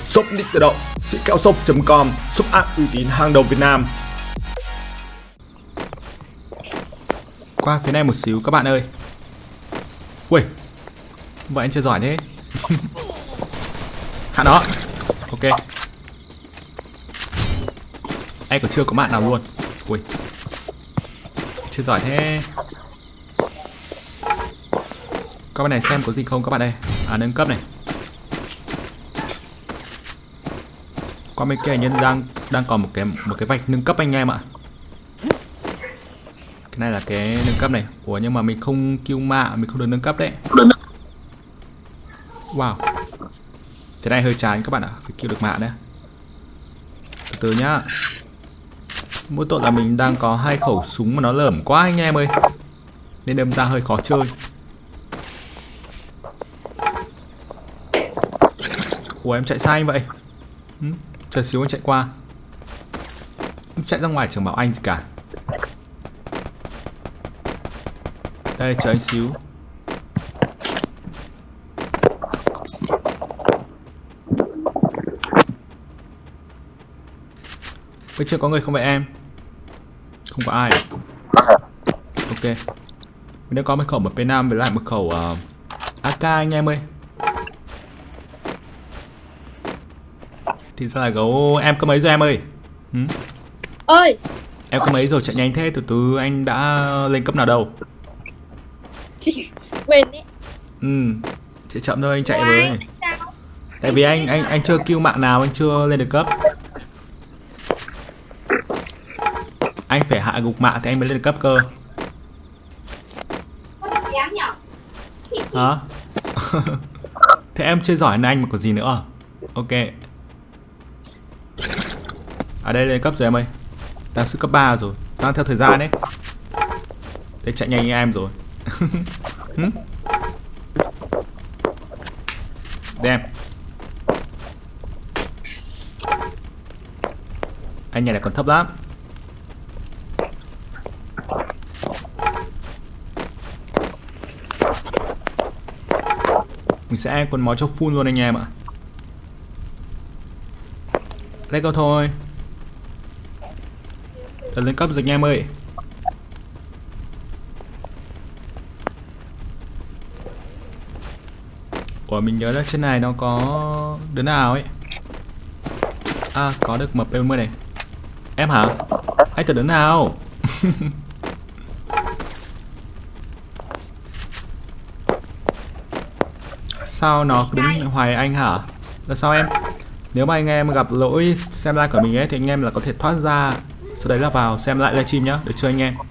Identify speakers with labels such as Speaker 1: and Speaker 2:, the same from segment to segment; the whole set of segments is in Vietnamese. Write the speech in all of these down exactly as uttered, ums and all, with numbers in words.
Speaker 1: Shop Nick tự động, sĩ keo shop chấm com, shop app uy tín hàng đầu Việt Nam. Qua phía này một xíu các bạn ơi. Ui, vậy anh chưa giỏi thế. Hạ nó. Ok. Anh còn chưa có bạn nào luôn. Ui, chưa giỏi thế. Các bạn này xem có gì không các bạn ơi. À, nâng cấp này. Qua bên kia nhân đang đang còn một cái một cái vạch nâng cấp anh em ạ. Cái này là cái nâng cấp này. Ủa nhưng mà mình không kill mạ, mình không được nâng cấp đấy. Wow. Thế này hơi chán các bạn ạ, phải kill được mạ nữa. Từ từ nhá. Mỗi tội là mình đang có hai khẩu súng mà nó lởm quá anh em ơi, nên đâm ra hơi khó chơi. Ủa em chạy sai anh vậy? Ừ, chờ xíu anh chạy qua. Em chạy ra ngoài chẳng bảo anh gì cả. Đây chờ anh xíu. Bên trên có người không vậy em? Không có ai. Ok. Mình đã có một khẩu một P năm với lại một khẩu uh, a ca anh em ơi. Thì sao là gấu em có mấy rồi em ơi? Ừ?
Speaker 2: Ơi.
Speaker 1: Em có mấy rồi chạy nhanh thế, từ từ anh đã lên cấp nào đâu?
Speaker 2: Quên đấy.
Speaker 1: Ừ, chạy chậm thôi anh chạy với. Tại vì anh anh anh chưa kill mạng nào, anh chưa lên được cấp. Anh phải hạ gục mạng thì anh mới lên được cấp cơ. Hả? Thế em chơi giỏi hơn anh mà có gì nữa. Ok. Ở đây lên cấp rồi em ơi. Đang sức cấp ba rồi, đang theo thời gian đấy. Đây chạy nhanh như em rồi. Đem. Anh này là còn thấp lắm. Mình sẽ còn máu cho full luôn anh em ạ. Let's go thôi. Đợt lên cấp rồi anh em ơi. Ủa mình nhớ là trên này nó có đứa nào ấy. À có được mp bốn mươi này. Em hả? Anh tưởng đứa nào? Sao nó đứng hoài anh hả? Là sao em? Nếu mà anh em gặp lỗi xem like của mình ấy thì anh em là có thể thoát ra, sau đấy là vào xem lại livestream nhá, được chưa anh em?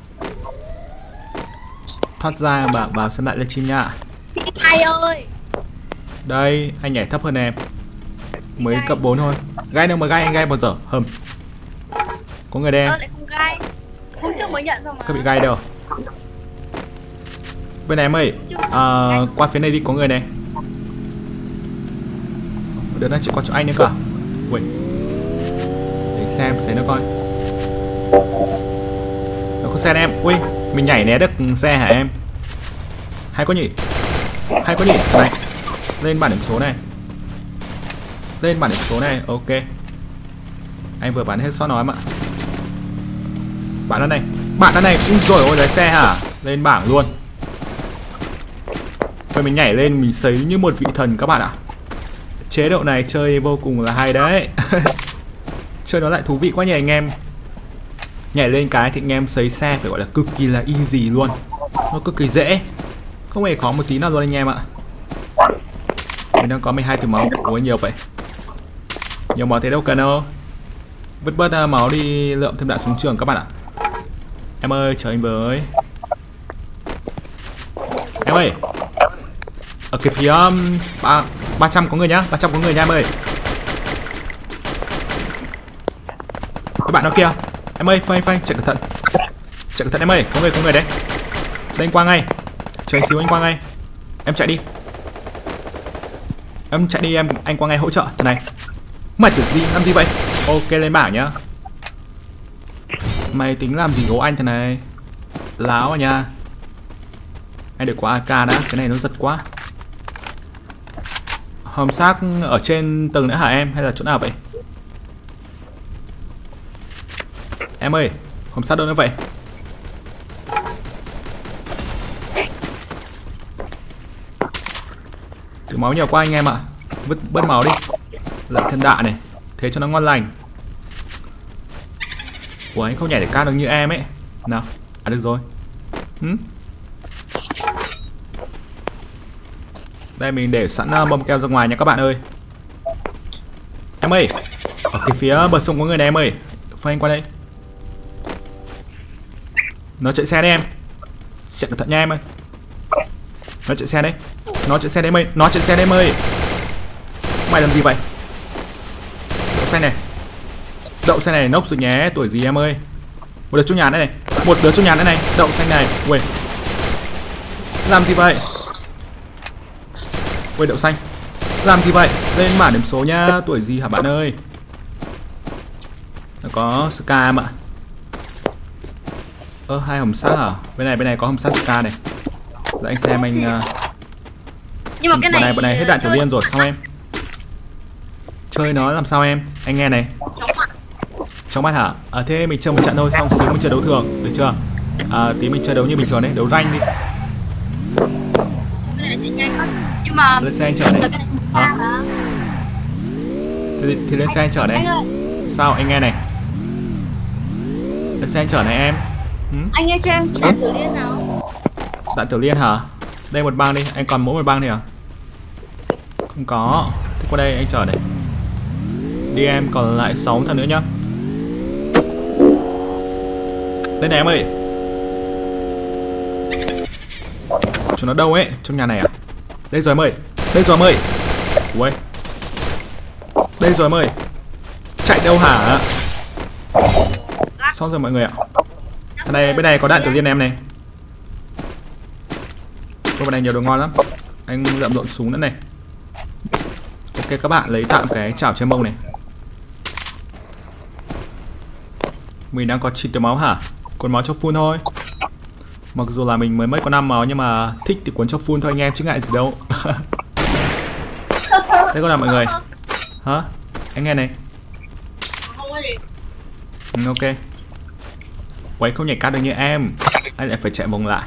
Speaker 1: Thoát ra và vào xem lại livestream nhá.
Speaker 2: Ai ơi.
Speaker 1: Đây, anh nhảy thấp hơn em. Mới cấp bốn thôi. Gai đâu mà gai, anh gai bao giờ? Hầm. Có người đen.
Speaker 2: Ơ lại không gai. Hôm trước mới nhận xong mà.
Speaker 1: Có bị gai đâu. Bên này em ơi, à, qua phía này đi, có người này. Đứa đang chạy qua chỗ anh nữa cơ. Ui. Để xem xem nó coi. Nó có xe em. Ui, mình nhảy né được xe hả em? Hay có nhỉ? Hay có nhỉ? Này. Lên bản điểm số này. Lên bản điểm số này, ok. Anh vừa bắn hết shot nói mà. Bạn đó này. Bạn đó này, ui rồi ôi, lái xe hả? Lên bảng luôn. Rồi mình nhảy lên, mình sấy như một vị thần các bạn ạ. Chế độ này chơi vô cùng là hay đấy. Chơi nó lại thú vị quá nhỉ anh em. Nhảy lên cái thì anh em sấy xe phải gọi là cực kỳ là easy luôn. Nó cực kỳ dễ, không hề khó một tí nào luôn anh em ạ. Mình đang có mười hai túi máu. Ủa nhiều vậy. Nhiều máu thế đâu cần đâu. Vứt bớt máu đi lượm thêm đạn súng trường các bạn ạ. Em ơi chờ anh với. Em ơi. Ở cái phía um, ba, ba trăm có người nhá. ba trăm có người nha em ơi. Các bạn nó kia. Em ơi phanh phanh chạy cẩn thận. Chạy cẩn thận em ơi. Có người có người đấy. Đây anh qua ngay. Chờ xíu anh qua ngay. Em chạy đi. Em chạy đi em, anh qua ngay hỗ trợ. Thế này. Mày tưởng gì, làm gì vậy? Ok lên bảng nhá. Mày tính làm gì gấu anh thế này? Láo à nha. Anh được qua a ca đã, cái này nó giật quá. Hòm xác ở trên tầng nữa hả em? Hay là chỗ nào vậy? Em ơi, hòm xác đâu nữa vậy? Thử máu nhiều quá anh em ạ. Vứt bớt máu đi. Lại thêm đạn này. Thế cho nó ngon lành. Ủa anh không nhảy để cao được như em ấy. Nào, à được rồi. Hmm? Đây mình để sẵn uh, bom keo ra ngoài nha các bạn ơi. Em ơi, ở cái phía bờ sông có người này em ơi. Phanh qua đây. Nó chạy xe đấy em. Chạy cẩn thận nha em ơi. Nó chạy xe đấy. Nó chạy xe đấy em ơi. Nó chạy xe đấy em ơi. Mày làm gì vậy? Đậu xe này. Đậu xe này nốc rồi nhé. Tuổi gì em ơi. Một đứa trong nhà này này. Một đứa trong nhà này này. Đậu xanh này. Ui. Làm gì vậy? Ui đậu xanh. Làm gì vậy? Lên mã điểm số nhá. Tuổi gì hả bạn ơi? Nó có Ska em ạ. Ơ hai hòm xác hả? Bên này bên này có hòm xác Ska này. Để anh xem anh uh...
Speaker 2: Nhưng mà cái
Speaker 1: bọn
Speaker 2: này
Speaker 1: này bọn này hết đạn tiểu liên rồi sao em? Chơi nó làm sao em? Anh nghe này. Trong mắt hả? À, thế mình chơi một trận thôi, xong xíu mình chơi đấu thường, được chưa? À, tí mình chơi đấu như bình thường đấy, đấu rank đi.
Speaker 2: Nhưng mà
Speaker 1: lên xe anh chở này. Hả? Thì, thì lên xe anh chở này. Sao anh nghe này? Lên xe anh chở này em. Ừ?
Speaker 2: Anh nghe cho em cái đạn tiểu liên nào?
Speaker 1: Đạn tiểu liên hả? Đây một băng đi, anh còn mỗi một băng đi à? Không có. Thế qua đây anh chở này. Đi em, còn lại sáu thằng nữa nhá. Đây này em ơi. Chúng nó đâu ấy? Trong nhà này à? Đây rồi em ơi. Đây rồi em ơi. Ui. Đây rồi em ơi. Chạy đâu hả? Xong rồi mọi người ạ. Bên này, bên này có đạn tiểu liên em này. Bên này nhiều đồ ngon lắm. Anh lượm lộn súng nữa này. Ok các bạn lấy tạm cái chảo che mông này. Mình đang có chín tiêu máu hả? Cuốn máu cho full thôi. Mặc dù là mình mới mất có năm máu nhưng mà thích thì cuốn cho full thôi anh em chứ ngại gì đâu. Thế có nào mọi người? Hả? Anh nghe này. Ừ, ok. Quấy không nhảy cao được như em. Anh lại phải chạy vòng lại.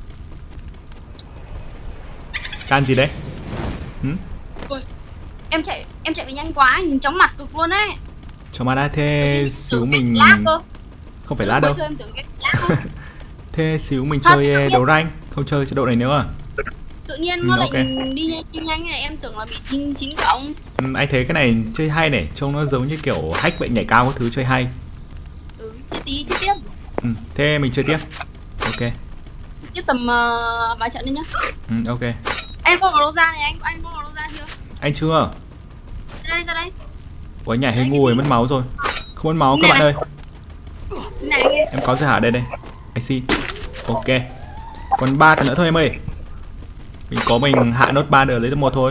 Speaker 1: Can gì đấy? Ừ?
Speaker 2: Ôi, em chạy em chạy bị nhanh quá, nhìn chóng mặt cực luôn ấy.
Speaker 1: Chóng mặt đã thế xíu mình không phải lát đâu. Thế xíu mình chơi đấu rank, không chơi chế độ này nữa à?
Speaker 2: Tự nhiên nó ừ, lại okay. đi nhanh đi nhanh này, em tưởng là bị chín chín cộng.
Speaker 1: Ừ, anh thấy cái này chơi hay này, trông nó giống như kiểu hack vậy, nhảy cao các thứ chơi hay.
Speaker 2: Ừ, chơi tí chơi tiếp.
Speaker 1: Ừ, thế mình chơi tiếp. Ok.
Speaker 2: Tiếp tầm uh, vài trận đi nhá.
Speaker 1: Ừ, ok.
Speaker 2: Anh có vào ra này, anh anh có vào ra chưa?
Speaker 1: Anh chưa.
Speaker 2: Ra đây ra đây.
Speaker 1: Ủa nhảy hơi ngu rồi, mất máu rồi. Không mất máu các bạn ơi.
Speaker 2: Này,
Speaker 1: em có gì hả đây đây. I see. Ok. Còn ba tầng nữa thôi em ơi. Mình có mình hạ nốt ba đứa lấy được một thôi.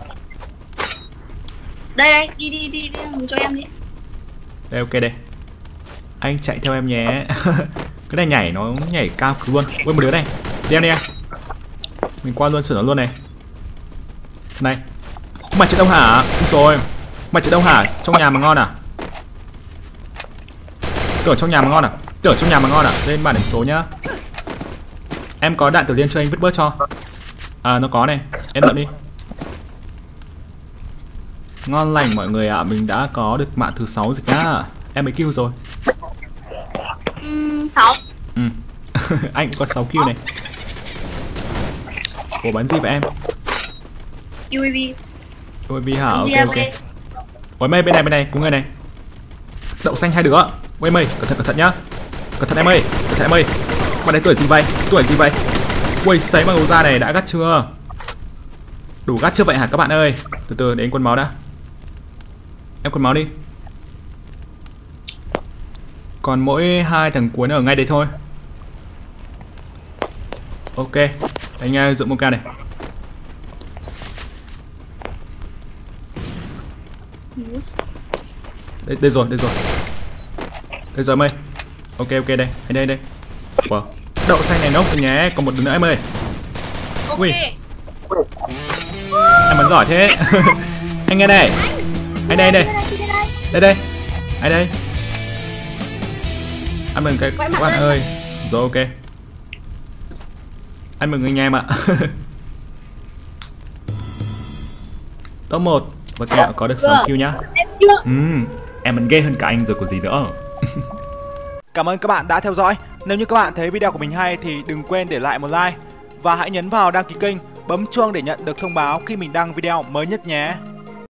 Speaker 2: Đây đây, đi đi đi, đi cho em đi.
Speaker 1: Đây ok đây. Anh chạy theo em nhé. Cái này nhảy nó nhảy cao cực luôn. Ui một đứa này. Đi em đi anh. Mình qua luôn sửa nó luôn này. Này. Mày chạy đâu hả? Đúng rồi. Mày chạy đâu hả? Trong nhà mà ngon à? Tưởng trong nhà mà ngon à? Tưởng trong nhà mà ngon à? Lên bảng điểm số nhá. Em có đạn tiểu liên cho anh vứt bớt cho. À nó có này. Em lượm đi. Ngon lành mọi người ạ. À. Mình đã có được mạng thứ sáu rồi nhá. Em mấy kill rồi?
Speaker 2: Uhm, sáu.
Speaker 1: Ừ. Anh cũng có sáu kill này. Ủa bắn gì vậy em?
Speaker 2: u a vê.
Speaker 1: u a vê hả? Ok ok. Ủa mày bên này bên này, có người này. Đậu xanh hai đứa. Ui mày, cẩn thận cẩn thận nhá. Cẩn thận em ơi, cẩn thận em ơi. Bạn đấy tuổi gì vậy? Tuổi gì vậy? Ui sấy bằng da này đã gắt chưa? Đủ gắt chưa vậy hả các bạn ơi? Từ từ để anh quân máu đã. Em quân máu đi. Còn mỗi hai thằng cuối ở ngay đấy thôi. Ok. Anh dựng một ca này. Đây, đây rồi, đây rồi. Đây rồi em ơi. Ok ok đây, anh đây đây. Wow. Đậu xanh này nốc rồi nhé, còn một đứa nữa em ơi.
Speaker 2: Ok.
Speaker 1: Ui. Em bắn giỏi thế. Anh nghe đây. Anh đây đây. Đây đây. Anh đây. Ăn mừng cái các bạn ơi. Rồi ok. Ăn mừng anh em ạ. Top một và kẹo có được sáu kill nhá. Uhm, em vẫn ghê hơn cả anh rồi có gì nữa.
Speaker 3: Cảm ơn các bạn đã theo dõi. Nếu như các bạn thấy video của mình hay thì đừng quên để lại một like và hãy nhấn vào đăng ký kênh, bấm chuông để nhận được thông báo khi mình đăng video mới nhất nhé.